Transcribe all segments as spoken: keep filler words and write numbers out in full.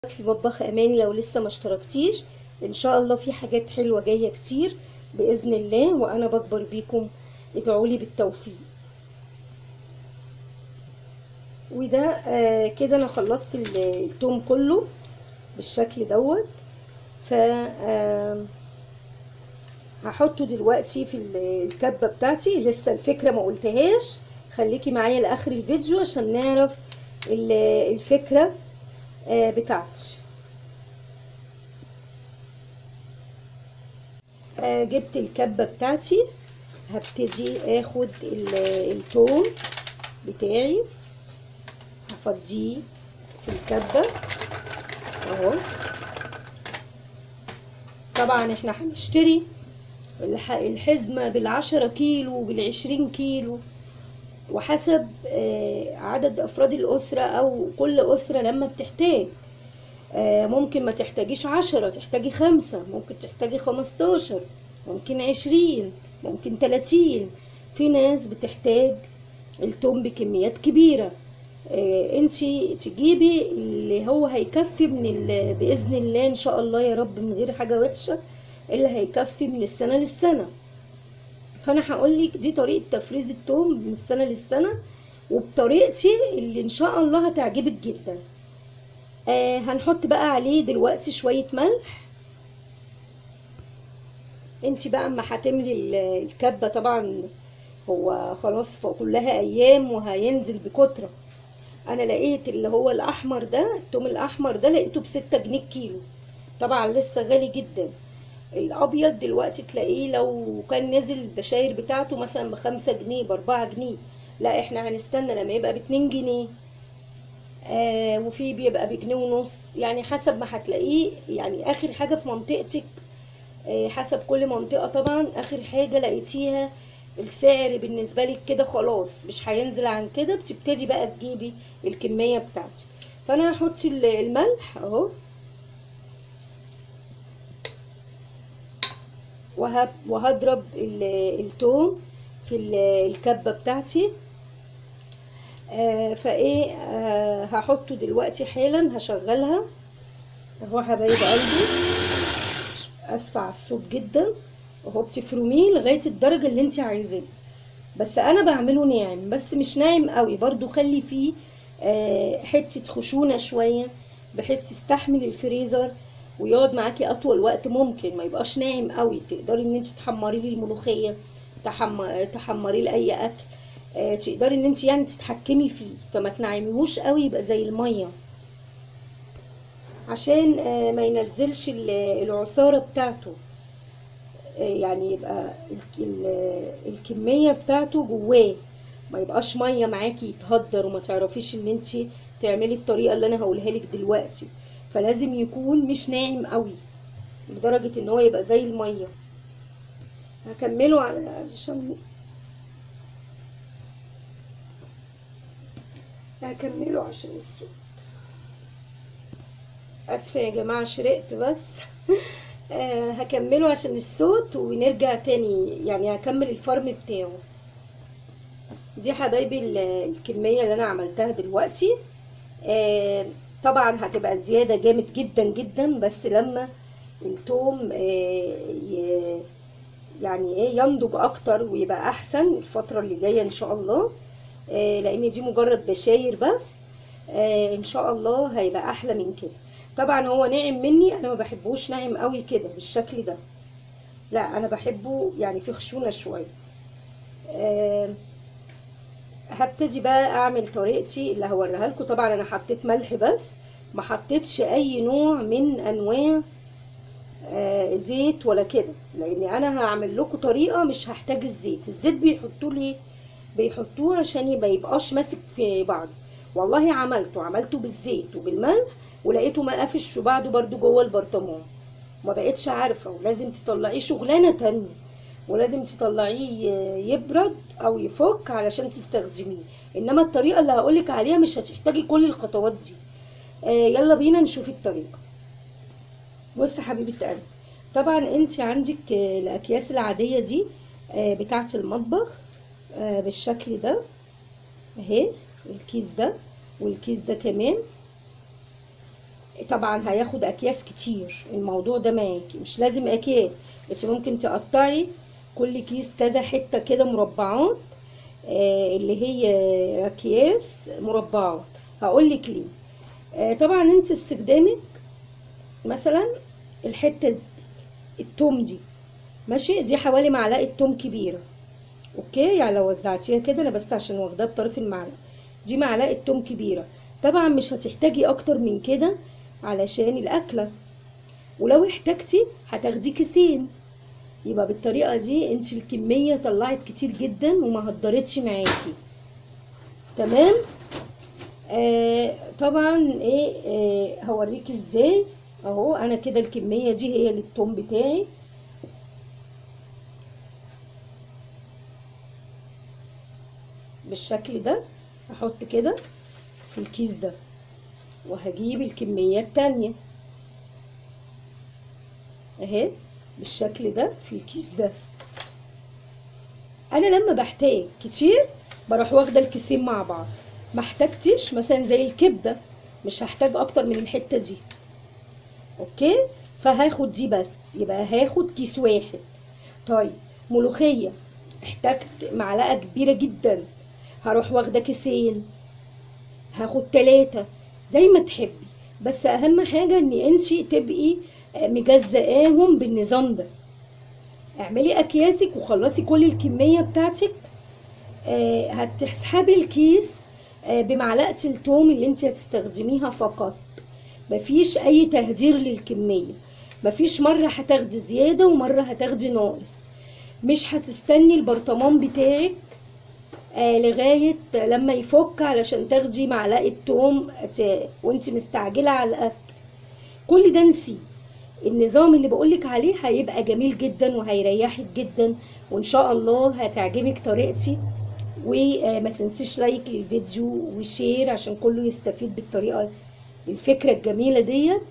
في مطبخ اماني لو لسه ما اشتركتيش. ان شاء الله في حاجات حلوه جايه كتير باذن الله، وانا بكبر بيكم. ادعولي بالتوفيق. وده آه كده انا خلصت التوم كله بالشكل دوت. ف آه هحطه دلوقتي في الكبه بتاعتي. لسه الفكره ما قلتهاش، خليكي معايا لاخر الفيديو عشان نعرف الفكره آه بتاعتي. آه جبت الكبه بتاعتي، هبتدي اخد الثوم بتاعي هفضيه في الكبه اهو. طبعا احنا هنشتري الحزمه بالعشرة كيلو وبالعشرين كيلو، وحسب عدد افراد الاسره او كل اسره لما بتحتاج. ممكن ما تحتاجيش عشرة، تحتاجي خمسة، ممكن تحتاجي خمستاشر، ممكن عشرين، ممكن تلاتين. في ناس بتحتاج التوم بكميات كبيرة. انتي تجيبي اللي هو هيكفي من باذن الله ان شاء الله يا رب من غير حاجة وحشة، اللي هيكفي من السنة للسنة. فانا هقولك دي طريقة تفريز التوم من السنة للسنة، وبطريقتي اللي ان شاء الله هتعجبك جدا. آه هنحط بقى عليه دلوقتي شوية ملح. انتي بقى اما هتملي الكبة، طبعا هو خلاص كلها ايام وهينزل بكترة. انا لقيت اللي هو الاحمر ده، التوم الاحمر ده لقيته بستة جنيه كيلو، طبعا لسه غالي جدا. الابيض دلوقتي تلاقيه لو كان نزل البشاير بتاعته مثلا بخمسة جنيه باربعة جنيه. لا احنا هنستنى لما يبقى باتنين جنيه. آه وفي بيبقى بجنيه ونص، يعني حسب ما هتلاقيه. يعني اخر حاجة في منطقتك، آه حسب كل منطقة طبعا. اخر حاجة لقيتيها السعر بالنسبة لك كده خلاص مش هينزل عن كده، بتبتدي بقى تجيبي الكمية بتاعتي. فانا هحط الملح اهو، وهضرب الثوم في الكبة بتاعتي. آه فايه آه هحطه دلوقتي حالا، هشغلها اهو يا حبايب قلبي. اسفه على الصوت جدا اهو. بتفرميه لغايه الدرجه اللي انت عايزاه، بس انا بعمله ناعم، بس مش ناعم قوي برضو. خلي فيه آه حته خشونه شويه بحيث يستحمل الفريزر ويقعد معاكي اطول وقت. ممكن ما يبقاش ناعم قوي، تقدري ان انت تحمريه للملوخيه، تحم... تحمريه لاي اكل. آه تقدري ان انت يعني تتحكمي فيه، فما تنعميهوش قوي يبقى زي الميه، عشان آه ما ينزلش العصاره بتاعته. آه يعني يبقى الكميه بتاعته جواه، ما يبقاش ميه معاكي يتهدر وما تعرفيش ان انت تعملي الطريقه اللي انا هقولها لك دلوقتي. فلازم يكون مش ناعم قوي لدرجه ان هو يبقى زي الميه. هكمله علشان هكمله عشان الصوت. اسفه يا جماعه شرقت بس. آه هكمله عشان الصوت ونرجع تاني. يعني هكمل الفرم بتاعه. دي حبايبي الكميه اللي انا عملتها دلوقتي. آه طبعا هتبقى زياده جامد جدا جدا، بس لما التوم آه يعني ايه ينضج اكتر ويبقى احسن الفتره اللي جايه ان شاء الله. آه لان دي مجرد بشاير بس. آه ان شاء الله هيبقى احلى من كده. طبعا هو ناعم مني، انا ما بحبوش ناعم قوي كده بالشكل ده، لا انا بحبه يعني في خشونه شويه. آه هبتدي بقى اعمل طريقتي اللي هوريها لكم. طبعا انا حطيت ملح بس، ما حطيتش اي نوع من انواع آه زيت ولا كده، لان انا هعمل لكم طريقه مش هحتاج الزيت. الزيت بيحطوه ليه؟ بيحطوه عشان ما يبقاش ماسك في بعض. والله عملته عملته بالزيت وبالملح، ولقيته ما قافش في بعضه برده جوه البرطمان، ما بقتش عارفه. ولازم تطلعيه شغلانه تانية، ولازم تطلعيه يبرد او يفك علشان تستخدميه. انما الطريقه اللي هقولك عليها مش هتحتاجي كل الخطوات دي. آه يلا بينا نشوف الطريقه. بص حبيبه قلبي، طبعا انت عندك الاكياس العاديه دي آه بتاعه المطبخ آه بالشكل ده اهي. الكيس ده والكيس ده كمان. طبعا هياخد اكياس كتير الموضوع ده معاكي، مش لازم اكياس، انت ممكن تقطعي كل كيس كذا حته كده مربعات، آه اللي هي اكياس مربعات. هقولك ليه. آه طبعا انت استخدامك مثلا الحته دي، التوم دي ماشي، دي حوالي معلقه توم كبيره، اوكي؟ يعني لو وزعتيها كده، انا بس عشان واخداها بطرف المعلقه، دي معلقه توم كبيره. طبعا مش هتحتاجي اكتر من كده علشان الاكله، ولو احتاجتي هتاخدي كيسين. يبقى بالطريقه دي انت الكميه طلعت كتير جدا وما هدرتش معاكي. تمام. آه طبعا ايه، آه هوريكي ازاي. اهو انا كده الكميه دي هي للثوم بتاعي. بالشكل ده هحط كده في الكيس ده، وهجيب الكميه التانية اهي بالشكل ده في الكيس ده. انا لما بحتاج كتير بروح واخده الكيسين مع بعض، ما احتاجتش مثلا زي الكبده مش هحتاج اكتر من الحته دي، اوكي؟ فهاخد دي بس، يبقى هاخد كيس واحد. طيب ملوخيه احتاجت معلقه كبيره جدا، هروح واخده كيسين، هاخد تلاتة زي ما تحبي. بس اهم حاجه ان انتي تبقي مجزئاهم بالنظام ده. اعملي اكياسك وخلصي كل الكميه بتاعتك. آه هتسحبي الكيس آه بمعلقه الثوم اللي انت هتستخدميها فقط، مفيش اي تهدير للكميه. مفيش مره هتاخدي زياده ومره هتاخدي ناقص. مش هتستني البرطمان بتاعك آه لغايه لما يفك علشان تاخدي معلقه ثوم وانت مستعجله على الاكل. كل ده نسيه. النظام اللي بقولك عليه هيبقى جميل جدا وهيريحك جدا، وان شاء الله هتعجبك طريقتي. وما تنسيش لايك للفيديو وشير عشان كله يستفيد بالطريقه الفكره الجميله ديت.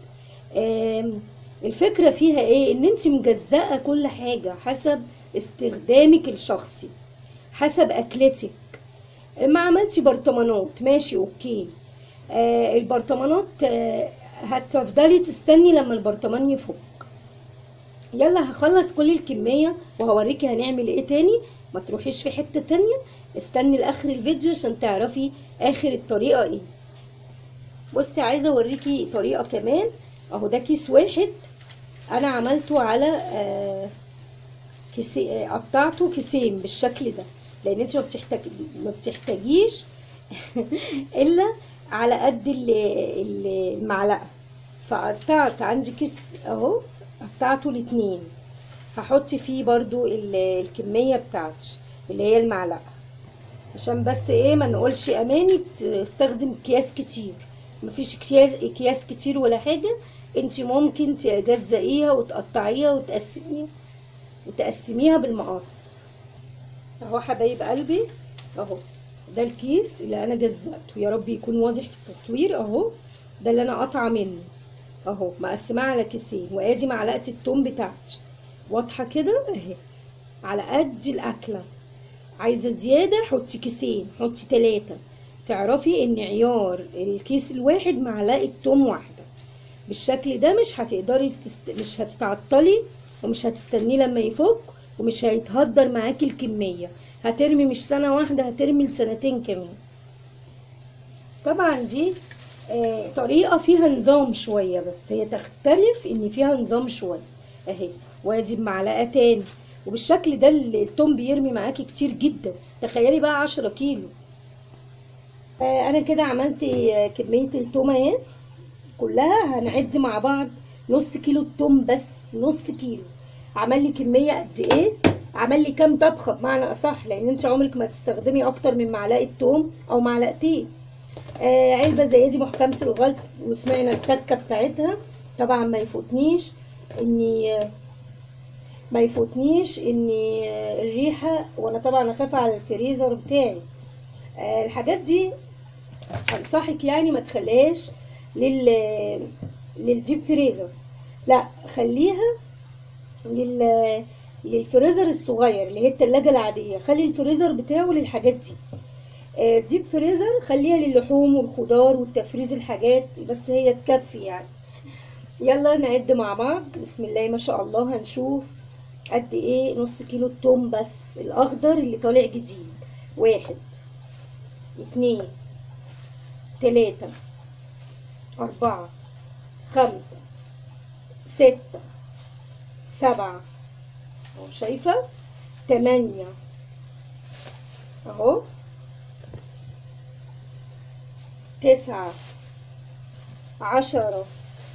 الفكره فيها ايه؟ ان انت مجزأه كل حاجه حسب استخدامك الشخصي، حسب اكلتك. ما عملتي برطمانات ماشي اوكي، آه البرطمانات آه هتفضلي تستني لما البرطمان يفك. يلا هخلص كل الكميه وهوريكي هنعمل ايه تاني. ما تروحيش في حته تانيه، استني لاخر الفيديو عشان تعرفي اخر الطريقه ايه. بصي عايزه اوريكي طريقه كمان. اهو ده كيس واحد انا عملته على آه كيسي، قطعته كيسين بالشكل ده، لان انت ما بتحتاج ما بتحتاجيش الا على قد المعلقه. فقطعت عندي كيس اهو، قطعته لاتنين، هحط فيه برضو الكميه بتاعتي اللي هي المعلقه، عشان بس ايه ما نقولش اماني تستخدم اكياس كتير. مفيش اكياس اكياس كتير ولا حاجه، انت ممكن تجزئيها وتقطعيها وتقسميها وتقسميها بالمقص. اهو حبايب قلبي، اهو ده الكيس اللي انا جزأته، يا رب يكون واضح في التصوير. اهو ده اللي انا قاطعه منه، اهو مقسماه على كيسين. وادي معلقه الثوم بتاعتي واضحه كده اهي على قد الاكله. عايزه زياده حطي كيسين، حطي ثلاثه. تعرفي ان عيار الكيس الواحد معلقه ثوم واحده. بالشكل ده مش هتقدري تست... مش هتتعطلي ومش هتستنيه لما يفك، ومش هيتهدر معاكي الكميه. هترمي مش سنه واحده، هترمي لسنتين كمان. طبعا دي آه طريقه فيها نظام شويه، بس هي تختلف ان فيها نظام شويه اهي. وادي بمعلقه تاني، وبالشكل ده التوم بيرمي معاكي كتير جدا. تخيلي بقى عشرة كيلو. آه انا كده عملت كميه التومه اهي كلها. هنعد مع بعض نص كيلو التوم، بس نص كيلو عمل لي كميه قد ايه؟ عمل لي كام طبخه بمعنى اصح، لان انت عمرك ما تستخدمي اكتر من معلقه توم او معلقتين. آه علبه زي دي محكمه الغلق، وسمعنا التكه بتاعتها. طبعا ما يفوتنيش اني ما يفوتنيش اني الريحه، وانا طبعا اخاف على الفريزر بتاعي. آه الحاجات دي انصحك يعني ما تخليهاش لل للديب فريزر، لا خليها لل للفريزر الصغير اللي هي التلاجة العادية. خلي الفريزر بتاعه للحاجات دي. ديب فريزر خليها للحوم والخضار والتفريز الحاجات بس، هي تكفي يعني. يلا نعد مع بعض. بسم الله ما شاء الله. هنشوف قد ايه نص كيلو التوم بس الاخضر اللي طالع جديد. واحد، اتنين، تلاتة، اربعة، خمسة، ستة، سبعة، اهو شايفة، تمانية، اهو، تسعة، عشرة،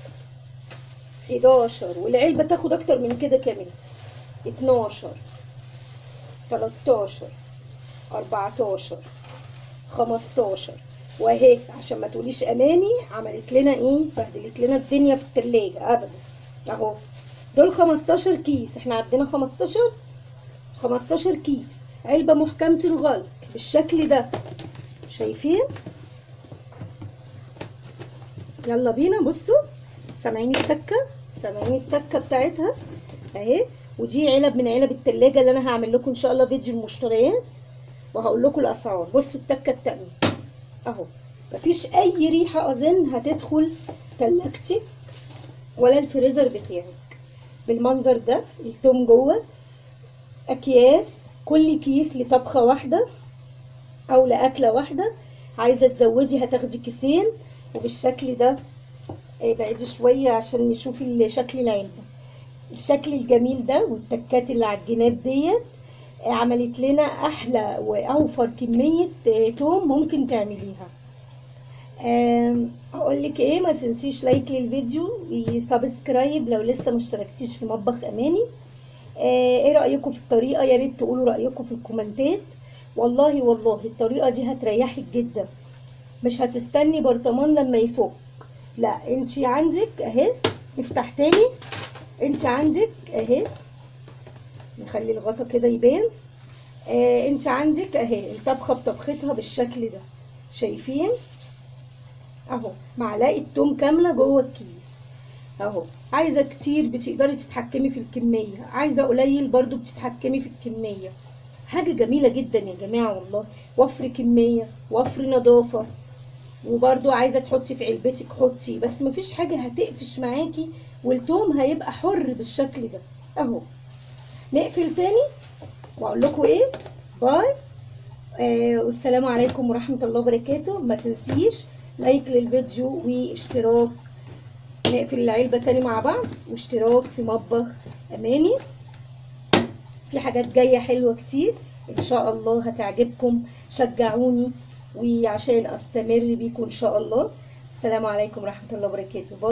حداشر، والعلبة تاخد اكتر من كده كمان، اتناشر، تلاتاشر، اربعتاشر، خمستاشر. واهي عشان ما تقوليش اماني عملت لنا ايه، بهدلت لنا الدنيا في التلاجة ابدا. اهو دول خمستاشر كيس، احنا عندنا خمستاشر خمستاشر كيس، علبة محكمة الغلق بالشكل ده، شايفين؟ يلا بينا. بصوا، سامعين التكة؟ سامعين التكة بتاعتها اهي. ودي علب من علب التلاجة اللي انا هعمل لكم ان شاء الله فيديو المشتريات وهقول لكم الاسعار. بصوا التكة التانية اهو، مفيش اي ريحة اظن هتدخل تلاجتك ولا الفريزر بتاعك بالمنظر ده. التوم جوه اكياس، كل كيس لطبخة واحدة او لاكلة واحدة. عايزة تزودي هتاخدي كيسين وبالشكل ده. بعيدي شوية عشان نشوف شكل العلبة، الشكل الجميل ده والتكات اللي على الجناب ديت. عملت لنا احلى واوفر كمية توم ممكن تعمليها. اقول لك ايه، ما تنسيش لايك للفيديو وسبسكرايب لو لسه مشتركتيش في مطبخ اماني. ايه رايكم في الطريقه؟ يا ريت تقولوا رايكم في الكومنتات. والله والله الطريقه دي هتريحك جدا، مش هتستني برطمان لما يفك. لا انتي عندك اهي، نفتح تاني. انتي عندك اهي، نخلي الغطا كده يبان. اه انتي عندك اهي الطبخه بطبختها بالشكل ده، شايفين؟ اهو معلقه توم كامله جوه الكيس اهو. عايزه كتير بتقدري تتحكمي في الكميه، عايزه قليل برضو بتتحكمي في الكميه. حاجه جميله جدا يا جماعه والله، وفر كميه وفر نظافه. وبرضو عايزه تحطي في علبتك حطي، بس مفيش حاجه هتقفش معاكي والتوم هيبقى حر بالشكل ده اهو. نقفل تاني واقول لكم ايه، باي. آه والسلام عليكم ورحمه الله وبركاته. ما تنسيش لايك للفيديو واشتراك. نقفل العلبة تاني مع بعض، واشتراك في مطبخ اماني. في حاجات جاية حلوة كتير ان شاء الله هتعجبكم. شجعوني وعشان استمر بيكم ان شاء الله. السلام عليكم ورحمة الله وبركاته.